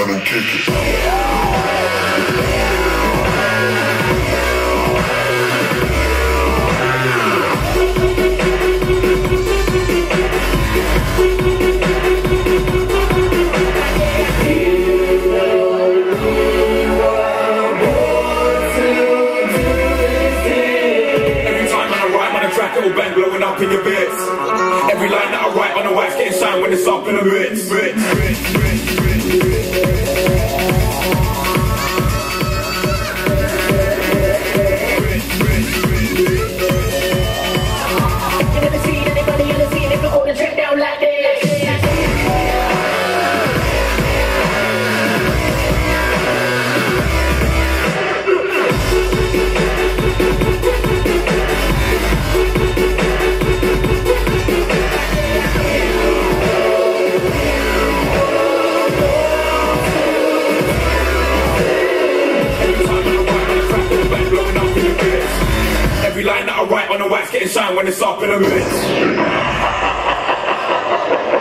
and kick it. It'll bang blowing up in your bits. Every line that I write on the wax getting signed when it's up in the bits. You never seen anybody in the scene if you hold the track down like this. Every line that I write on the wax getting signed when it's up in the minutes.